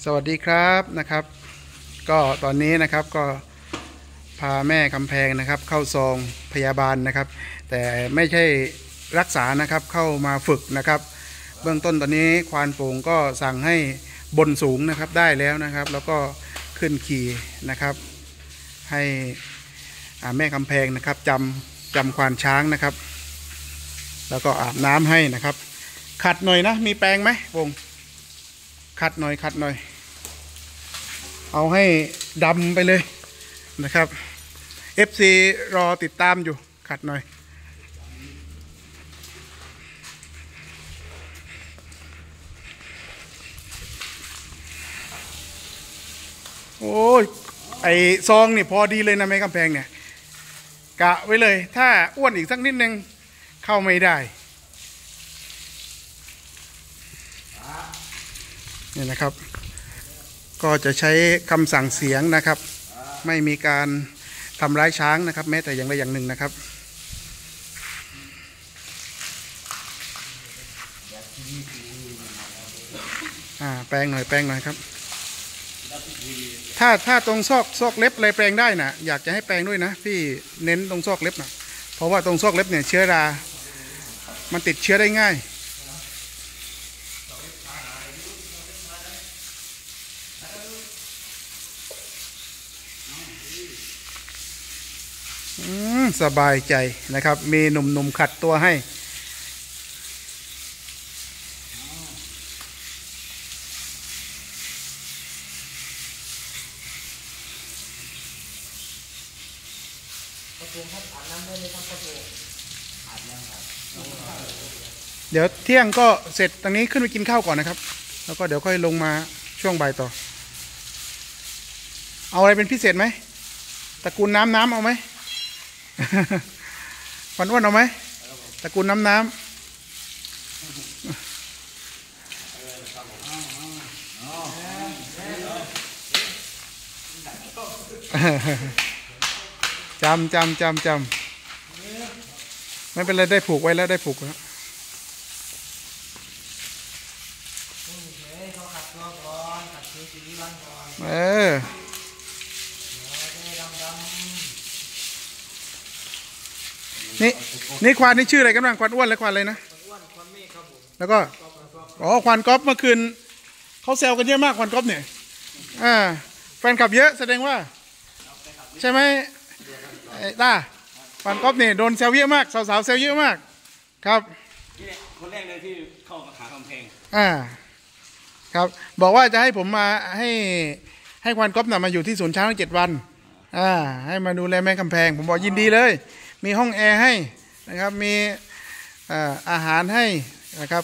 สวัสดีครับนะครับก็ตอนนี้นะครับก็พาแม่คำแพงนะครับเข้าซองพยาบาลนะครับแต่ไม่ใช่รักษานะครับเข้ามาฝึกนะครับเบื้องต้นตอนนี้ควานโป่งก็สั่งให้บนสูงนะครับได้แล้วนะครับแล้วก็ขึ้นขี่นะครับให้แม่คำแพงนะครับจำควานช้างนะครับแล้วก็อาบน้ำให้นะครับขัดหน่อยนะมีแปรงไหมวงขัดหน่อยเอาให้ดำไปเลยนะครับ FC รอติดตามอยู่ขัดหน่อยโอ้ยไอซองนี่พอดีเลยนะแม่กำแพงเนี่ยกะไว้เลยถ้าอ้วนอีกสักนิดนึงเข้าไม่ได้นี่นะครับก็จะใช้คำสั่งเสียงนะครับไม่มีการทำร้ายช้างนะครับแม้แต่อย่างใดอย่างหนึ่งนะครับแปรงหน่อยครับถ้าตรงซอกเล็บอะไรแปรงได้นะอยากจะให้แปรงด้วยนะพี่เน้นตรงซอกเล็บนะเพราะว่าตรงซอกเล็บเนี่ยเชื้อรามันติดเชื้อได้ง่ายสบายใจนะครับมีหนุ่มๆขัดตัวให้เดี๋ยวเที่ยงก็เสร็จตรงนี้ขึ้นไปกินข้าวก่อนนะครับแล้วก็เดี๋ยวค่อยลงมาช่วงบ่ายต่อเอาอะไรเป็นพิเศษไหมตระกูลน้ำเอาไหมฟันอ้วนเอาไหมตระกูลน้ำจำไม่เป็นไรได้ผูกไว้แล้วได้ผูกแล้วนี่ควานนี่ชื่ออะไรกันบ้างควานอ้วนและควานอะไรนะแล้วก็ควานก๊อฟเมื่อคืนเขาแซวกันเยอะมากควานก๊อฟเนี่ยแฟนคลับเยอะแสดงว่าใช่ไหมต้าควานก๊อฟเนี่ยโดนแซวเยอะมากสาวๆแซวเยอะมากครับคนแรกเลยที่เข้าหาคำแพงครับบอกว่าจะให้ผมมาให้ควานก๊อฟน่ะมาอยู่ที่ศูนย์ช้าง7 วันให้มาดูแลแม่คำแพงผมบอกยินดีเลยมีห้องแอร์ให้นะครับมีอาหารให้นะครับ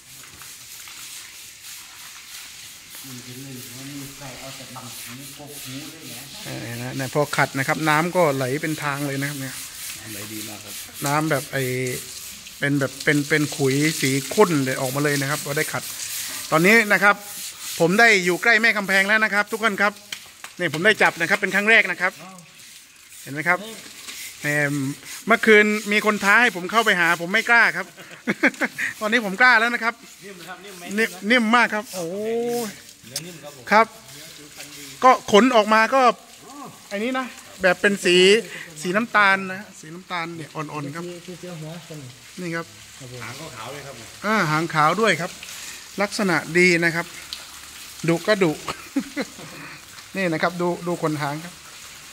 เนี่ยพอขัดนะครับน้ำก็ไหลเป็นทางเลยนะครับเนี่ยไหลดีมากครับน้ำแบบเป็นแบบเป็นขุยสีข้นเลยออกมาเลยนะครับพอได้ขัดตอนนี้นะครับผมได้อยู่ใกล้แม่คำแพงแล้วนะครับทุกคนครับนี่ผมได้จับนะครับเป็นครั้งแรกนะครับเห็นไหมครับเมื่อคืนมีคนท้าให้ผมเข้าไปหาผมไม่กล้าครับ ตอนนี้ผมกล้าแล้วนะครับนิ่มมากครับโอ้ครับก็ขนออกมาก็อันนี้นะแบบเป็นสีน้ำตาลนะสีน้ำตาลเนี่ยอ่อนๆครับนี่ครับหางก็ขาวเลยครับหางขาวด้วยครับลักษณะดีนะครับดุก็ดุ นี่นะครับดูขนหางครับ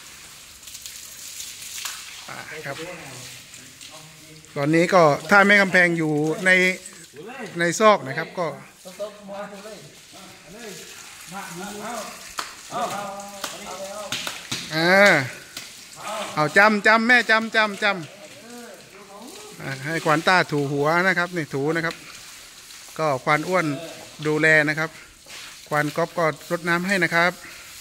ครับตอนนี้ก็ถ้าแม่กำแพงอยู่ในซอกนะครับก็เอาจำแม่จำให้ควานต้าถูหัวนะครับนี่ถูนะครับก็ควานอ้วนดูแลนะครับควานก๊อฟก็รดน้ำให้นะครับ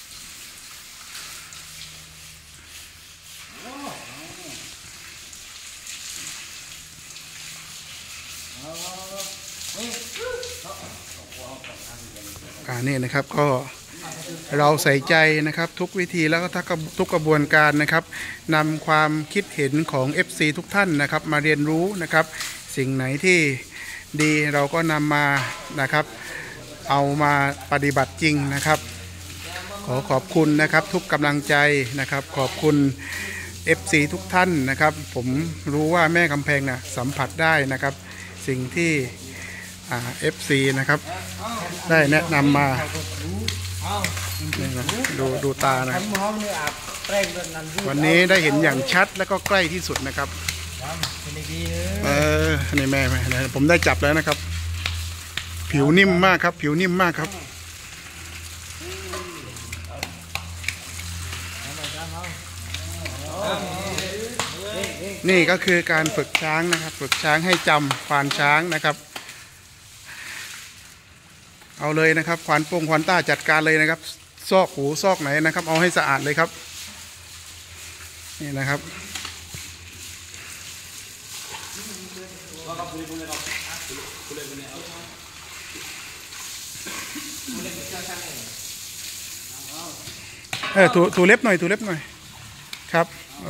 นี่นะครับก็เราใส่ใจนะครับทุกวิธีแล้วก็ทุกกระบวนการนะครับนำความคิดเห็นของ FC ทุกท่านนะครับมาเรียนรู้นะครับสิ่งไหนที่ดีเราก็นำมานะครับเอามาปฏิบัติจริงนะครับขอขอบคุณนะครับทุกกำลังใจนะครับขอบคุณ FC ทุกท่านนะครับผมรู้ว่าแม่กำแพงนะสัมผัสได้นะครับสิ่งที่FC นะครับได้แนะนำมานี่นะดูตานะครับวันนี้ได้เห็นอย่างชัดและก็ใกล้ที่สุดนะครับนี่แม่ผมได้จับแล้วนะครับผิวนิ่มมากครับผิวนิ่มมากครับนี่ก็คือการฝึกช้างนะครับฝึกช้างให้จำควานช้างนะครับเอาเลยนะครับควานโป่งควานต้าจัดการเลยนะครับซอกหูซอกไหนนะครับเอาให้สะอาดเลยครับนี่นะครับถูเล็บหน่อยถูเล็บหน่อยครับ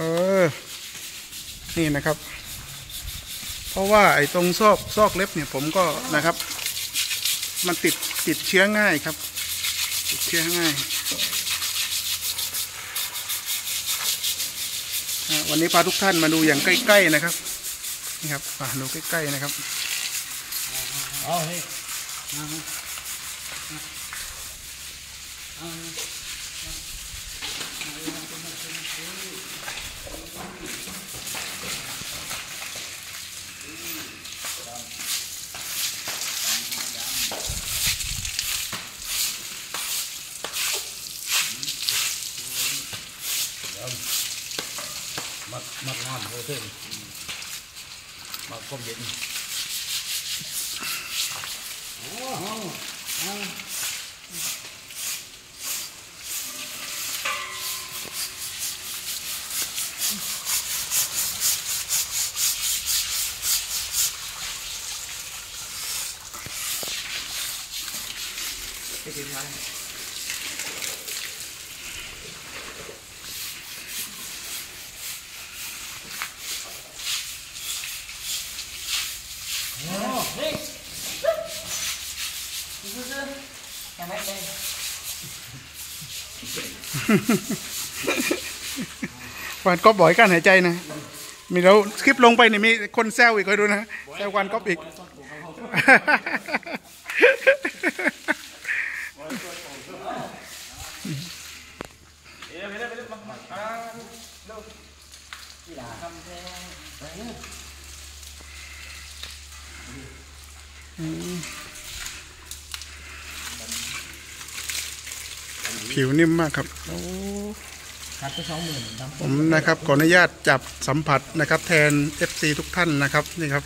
นี่นะครับเพราะว่าไอ้ตรงซอกเล็บเนี่ยผมก็นะครับมันติดเชื้อง่ายครับติดเชื้อง่ายวันนี้พาทุกท่านมาดูอย่างใกล้ๆนะครับนี่ครับมาดูใกล้ๆนะครับมักงามโหเท่มักความเย็นควานก๊อฟบ่อยการหายใจนะมีแล้วคลิปลงไปนี่มีคนแซวอีกคอยดูนะแซวควานก๊อฟอีกผิวนิ่มมากครับผมนะครับขออนุญาตจับสัมผัสนะครับแทน FC ทุกท่านนะครับนี่ครับ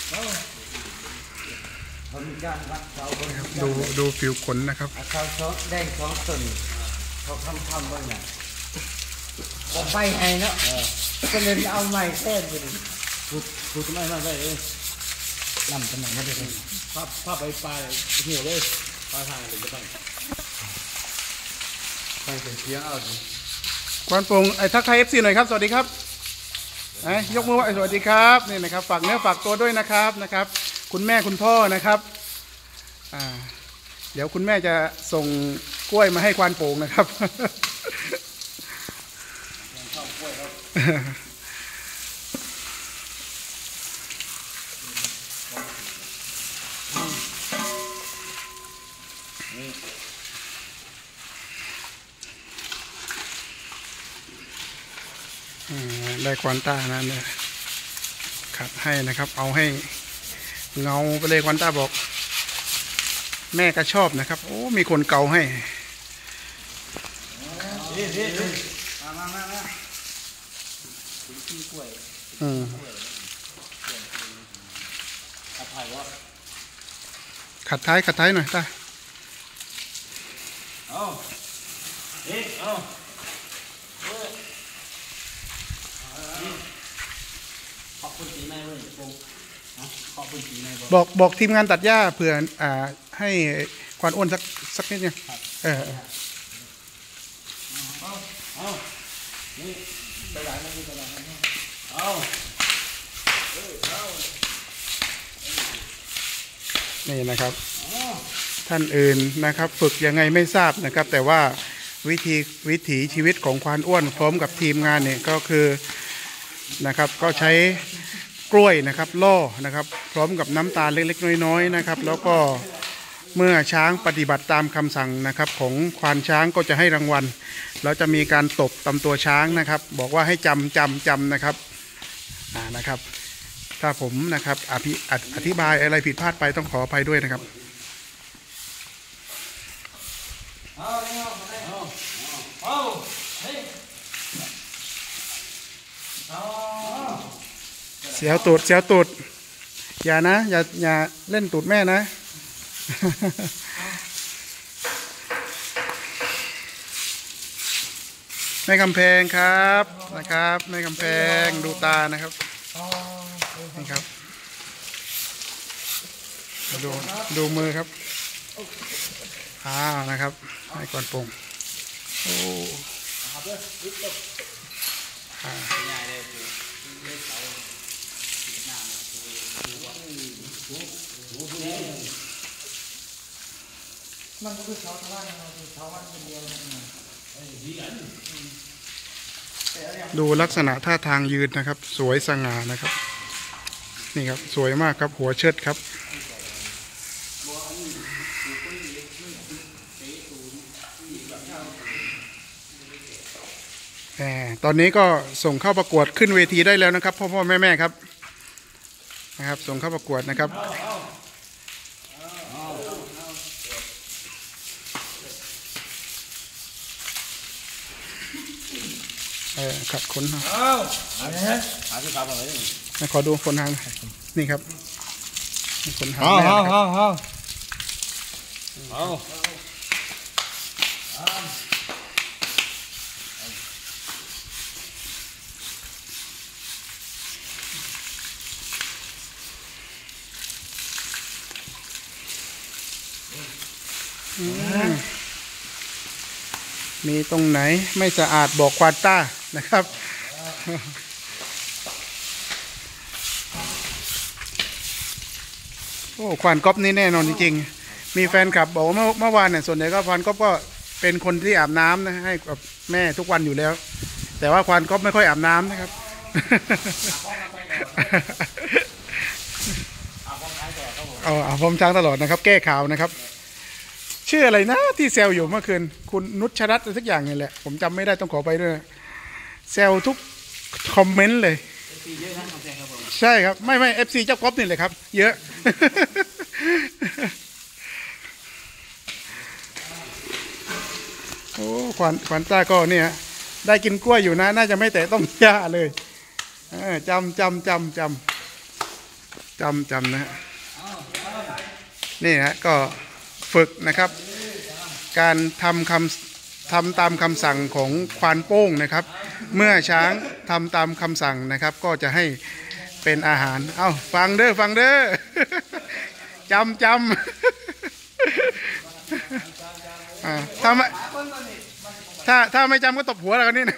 ดูผิวขนนะครับเขาแดงสองส่วนเขาทำบ้างนะผมไปไงเนาะก็เลยเอาไม้เส้นไปดิพูดไม่ได้เลยลำตำแหน่งไม่ได้เลยภาพไปปลายหัวเลยปลายทางเลยจะต้องไปเป็นเชียงเอาดิควานโป่งทักทาย FC หน่อยครับสวัสดีครับยกมือไหว้สวัสดีครับนี่นะครับฝากเนื้อฝากตัวด้วยนะครับคุณแม่คุณพ่อนะครับเดี๋ยวคุณแม่จะส่งกล้วยมาให้ควานโป่งนะครับได้ควานต้านะเนี่ยขัดให้นะครับเอาให้เงาไปเลยควานต้าบอกแม่ก็ชอบนะครับโอ้มีคนเกาให้ขัดท้ายหน่อยต้าบอกทีมงานตัดหญ้าเผื่อให้ควานอ้วนสักนิดเนี่ยนี่นะครับทท่านอื่นนะครับฝึกยังไงไม่ทราบนะครับแต่ว่าวิถีชีวิตของควานอ้วนพร้อมกับทีมงานเนี่ยก็คือนะครับก็ใช้กล้วยนะครับล่อนะครับพร้อมกับน้ำตาลเล็กๆน้อยๆนะครับแล้วก็เมื่อช้างปฏิบัติตามคำสั่งนะครับของควานช้างก็จะให้รางวัลแล้วจะมีการตบตำตัวช้างนะครับบอกว่าให้จำนะครับนะครับถ้าผมนะครับอธิบายอะไรผิดพลาดไปต้องขออภัยด้วยนะครับเสียวตูดอย่านะอย่าเล่นตูดแม่นะ แม่กำแพงครับนะครับแม่กำแพงดูตานะครับนี่ครับดูมือครับนะครับให้ก่อนปรุงโอ้มันก็คือเขาบ้านเราคือเขาบ้านคนเดียวดูลักษณะท่าทางยืนนะครับสวยสง่านะครับนี่ครับสวยมากครับหัวเชิดครับตอนนี้ก็ส่งเข้าประกวดขึ้นเวทีได้แล้วนะครับพ่อแม่ครับนะครับส่งเข้าประกวดนะครับขัดขนขอดูขนหางนี่ครับขนหางมีตรงไหนไม่สะอาดบอกควานต้านะครับโอ้ควานก๊อฟนี่แน่นอนจริงๆมีแฟนคลับบอกว่าเมื่อวานเนี่ยส่วนใหญ่ก็ควานก๊อฟก็เป็นคนที่อาบน้ำนะให้กับแม่ทุกวันอยู่แล้วแต่ว่าควานก๊อฟไม่ค่อยอาบน้ำนะครับอาบพรมช้างตลอดนะครับแก้ข่าวนะครับชื่ออะไรนะที่แซวอยู่เมื่อคืนคุณนุชรัตน์อะไรสักอย่างนี่แหละผมจำไม่ได้ต้องขอไปด้วยแซวทุกคอมเมนต์เลยใช่ครับไม่FC เจ้าก๊อฟนี่เลยครับเยอะโอ้ขวัญตาก็เนี่ยได้กินกล้วยอยู่นะน่าจะไม่แตะต้องหญ้าเลยจำนะนี่ฮะก็ฝึกนะครับการทำตามคำสั่งของควานโป้งนะครับเมื่อช้างทำตามคำสั่งนะครับก็จะให้เป็นอาหารฟังเด้อจำถ้าไม่จำก็ตบหัวแล้วกันนี่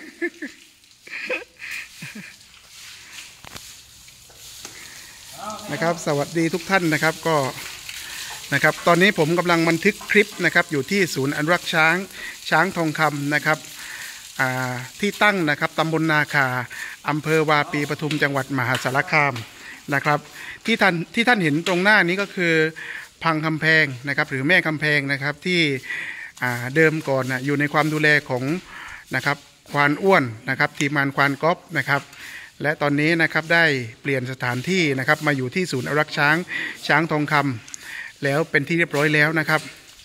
นะครับสวัสดีทุกท่านนะครับก็นะครับตอนนี้ผมกำลังบันทึกคลิปนะครับอยู่ที่ศูนย์อนุรักษ์ช้างทองคำนะครับที่ตั้งนะครับตำบลนาคาอำเภอวาปีปทุมจังหวัดมหาสารคามนะครับที่ท่านเห็นตรงหน้านี้ก็คือพังคำแพงนะครับหรือแม่คำแพงนะครับที่เดิมก่อนอยู่ในความดูแลของนะครับควานอ้วนนะครับทีมงานควานก๊อฟนะครับและตอนนี้นะครับได้เปลี่ยนสถานที่นะครับมาอยู่ที่ศูนย์อนุรักษ์ช้างทองคำแล้วเป็นที่เรียบร้อยแล้วนะครับ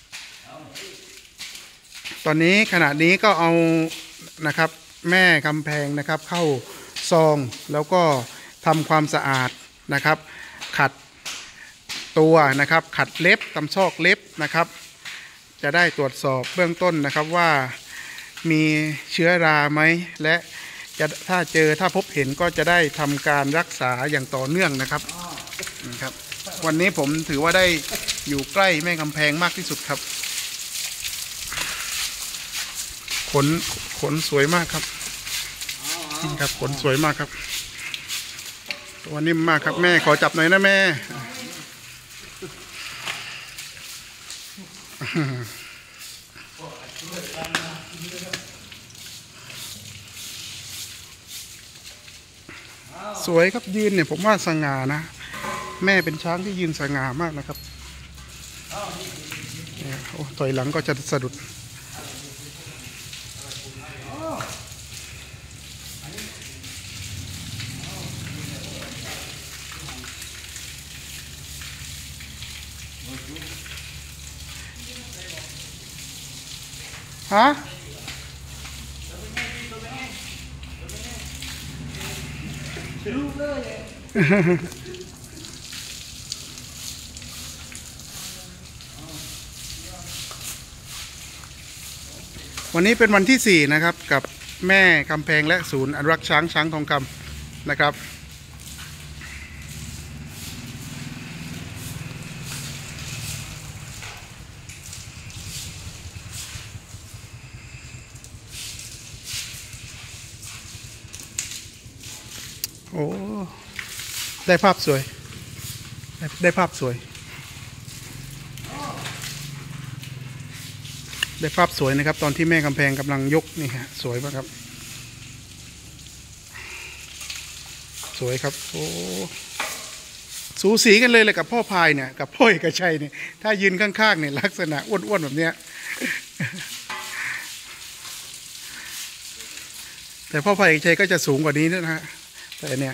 ตอนนี้ขณะนี้ก็เอานะครับแม่กำแพงนะครับเข้าซองแล้วก็ทำความสะอาดนะครับขัดตัวนะครับขัดเล็บตำซอกเล็บนะครับจะได้ตรวจสอบเบื้องต้นนะครับว่ามีเชื้อราไหมและถ้าพบเห็นก็จะได้ทำการรักษาอย่างต่อเนื่องนะครับวันนี้ผมถือว่าได้อยู่ใกล้แม่กำแพงมากที่สุดครับขนสวยมากครับนี่ครับขนสวยมากครับตัวนิ่มมากครับแม่ขอจับหน่อยนะแม่สวยครับยืนเนี่ยผมว่าสง่านะแม่เป็นช้างที่ยืนสง่ามากนะครับเนี่ยโอ้ถอยหลังก็จะสะดุดฮะวันนี้เป็นวันที่4นะครับกับแม่คำแพงและศูนย์อนุรักษ์ช้างทองคำนะครับโอ้ได้ภาพสวยได้ภาพสวยได้ภาพสวยนะครับตอนที่แม่กำแพงกำลังยกนี่ฮะสวยมากครับสวยครับโอ้สูสีกันเลยกับพ่อพายเนี่ยกับพ่อเอกชัยเนี่ยถ้ายืนข้างๆเนี่ยลักษณะอ้วนๆแบบเนี้ยแต่พ่อพายเอกชัยก็จะสูงกว่านี้นะฮะแต่เนี่ย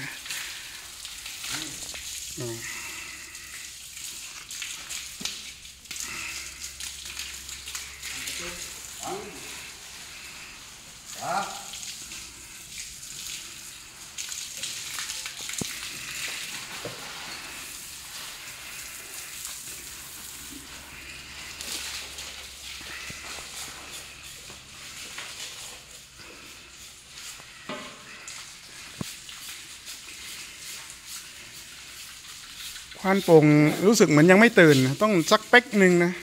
ควานโป่งรู้สึกเหมือนยังไม่ตื่นต้องสักเป๊กหนึ่งนะ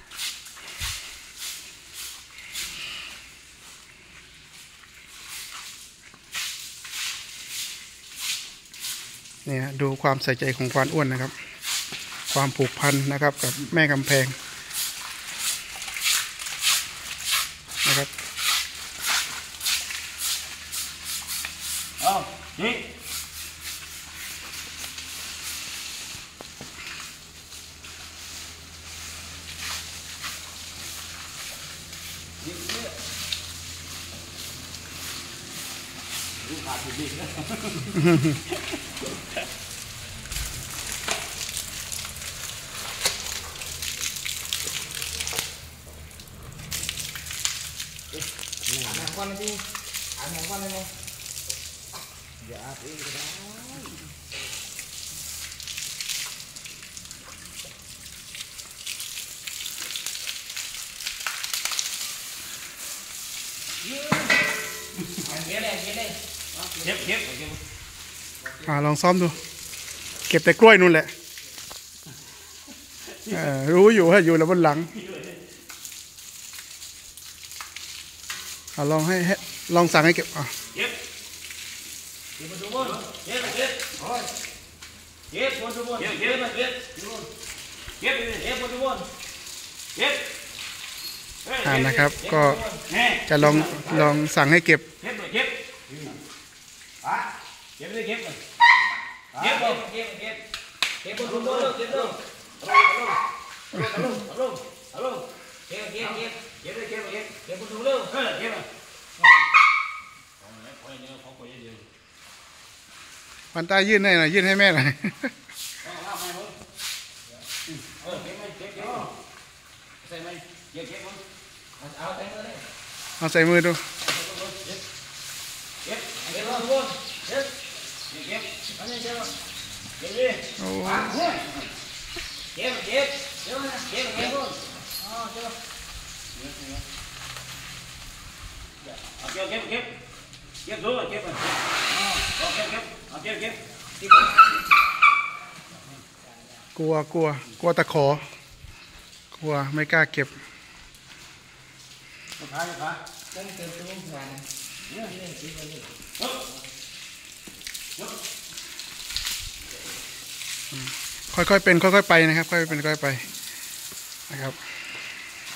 เนี่ยดูความใส่ใจของควานอ้วนนะครับความผูกพันนะครับกับแม่กำแพงนะครับนี่ขาดผิดอาบน้ำก่อนนะพี่อาบน้ำก่อนเลยมั้งเดี๋ยวอาบเองก็ได้เก็บลองซ้อมดูเก็บแต่กล้วยนู่นแหละรู้อยู่ว่าอยู่แล้วบนหลังลองลองสั่งให้เก็บเก็บมาดูบนเก็บมาดูบนเก็บมาดูบนนะครับก็จะลองสั่งให้เก็บเก็บเลยเก็บบนดูบนเก็บลงเก็บบนดูเร็วเก็บวันตายื่นให้หน่อยยื่นให้แม่หน่อยเอาใส่มือดูโอ้เก็บดูเก็บกลัวตะขอกลัวไม่กล้าเก็บค่อยๆเป็นค่อยๆไปนะครับค่อยๆเป็นค่อยๆไปนะครับ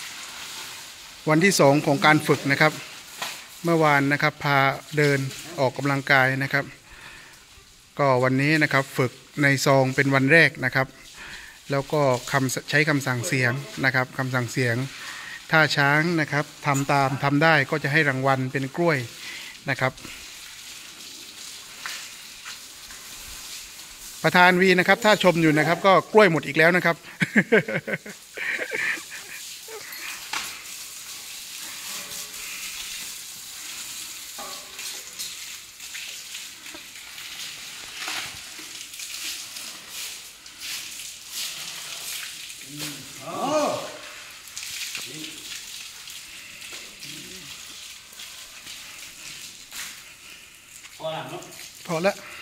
วันที่2ของการฝึกนะครับ เมื่อวานนะครับพาเดินออกกำลังกายนะครับ ก็วันนี้นะครับฝึกในซองเป็นวันแรกนะครับ แล้วก็ใช้คำสั่งเสียงนะครับคำสั่งเสียงถ้าช้างนะครับทำได้ก็จะให้รางวัลเป็นกล้วยนะครับ ประธานวีนะครับถ้าชมอยู่นะครับก็กล้วยหมดอีกแล้วนะครับพอหลังเนาะพอแล้ว